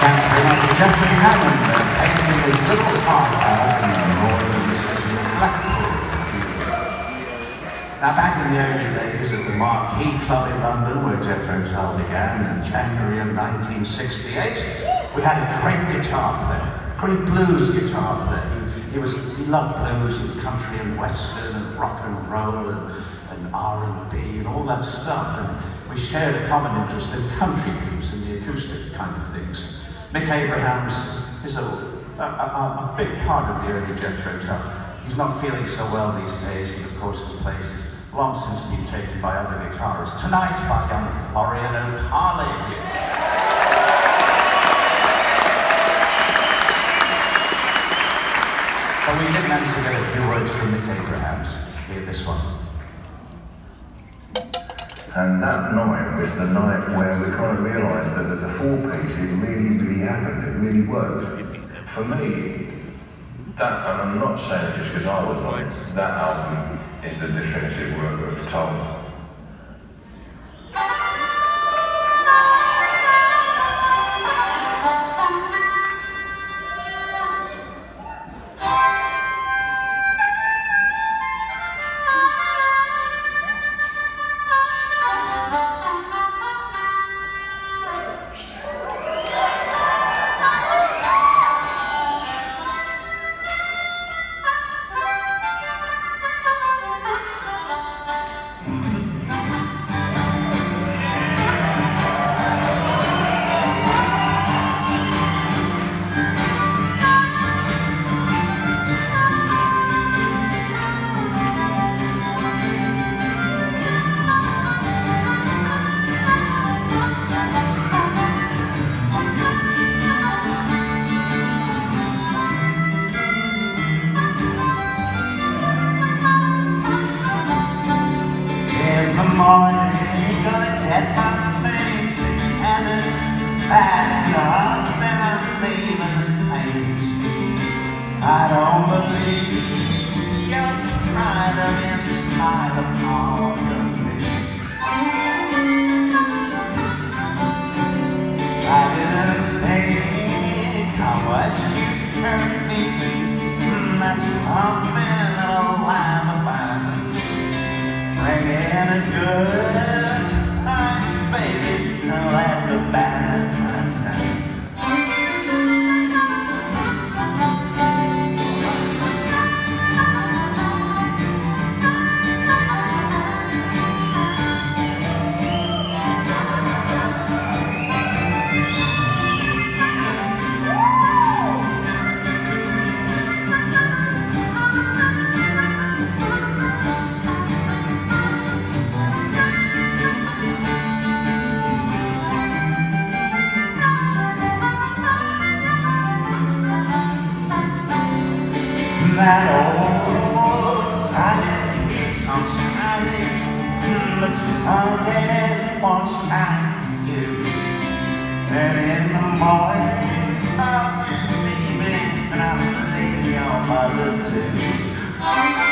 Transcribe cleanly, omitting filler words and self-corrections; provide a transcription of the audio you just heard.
thanks very much to Jeffrey Hammond painting his little heart out in the northern city of Blackpool. Now, back in the early days at the Marquee Club in London, where Jethro Tull began in January of 1968, we had a great guitar player, great blues guitar player. He loved blues and country and western and rock and roll and R&B and all that stuff. And we shared a common interest in country blues and the acoustic kind of things. Mick Abrahams is a big part of the early Jethro Tull. He's not feeling so well these days, and of course his place has long since been taken by other guitarists. Tonight by young Florian O'Parley. But we did manage to get a few words from Mick Abrahams. Hear this one. And that night was the night where we kind of realised that as a four-piece, it really happened, it really worked. For me, that, and I'm not saying it just because I was on it, that album is the definitive work of Tull. Morning, gonna get my things together, and up and I'm leaving this place. I don't believe you're trying to miss my part of me. I didn't think how much you hurt me. That's something that'll laugh about. Bring in a good times, baby, and let the bad times happen. That old sun keeps on shining, but someday won't shine for you. And in the morning I'll be leaving, and I'll leave your mother too.